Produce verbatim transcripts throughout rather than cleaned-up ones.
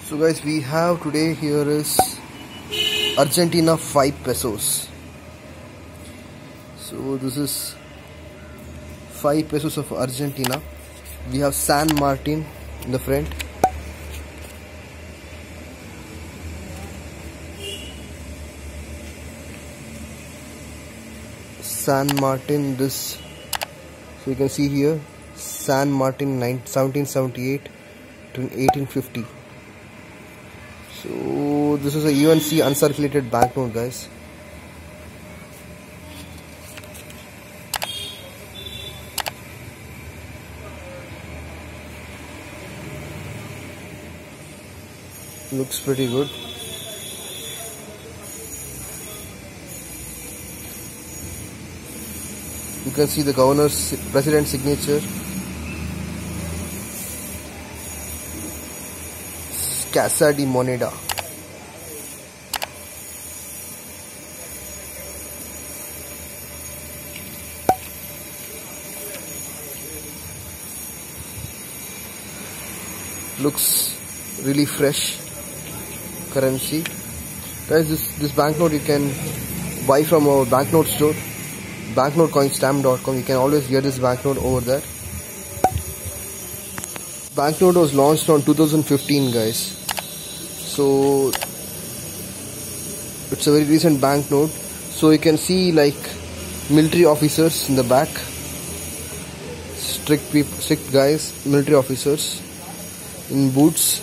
So guys, we have today here is Argentina five pesos. So this is five pesos of Argentina. We have San Marin in the front. San Marin, this, so you can see here San Marin seventeen seventy-eight to eighteen fifty. So this is a U N C uncirculated banknote, guys. Looks pretty good. You can see the governor's president's signature. Casa de Moneda. Looks really fresh currency. Guys, this, this banknote you can buy from our banknote store, banknote coinstamp dot com. You can always get this banknote over there. Banknote was launched on two thousand fifteen, guys. So it's a very recent banknote. So you can see like military officers in the back, strict people, strict guys, military officers in boots.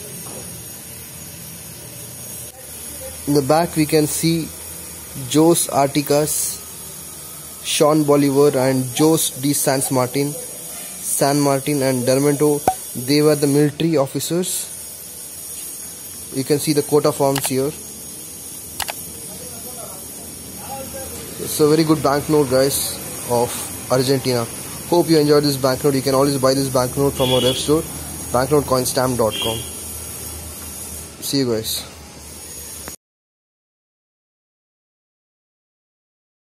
In the back we can see Jos Articas, Sean Bolivar and Jos de San Martin, San Martin and Dermento. They were the military officers. You can see the coat of arms here. It's a very good banknote, guys, of Argentina. Hope you enjoyed this banknote. You can always buy this banknote from our web store, banknote coinstamp dot com. See you guys.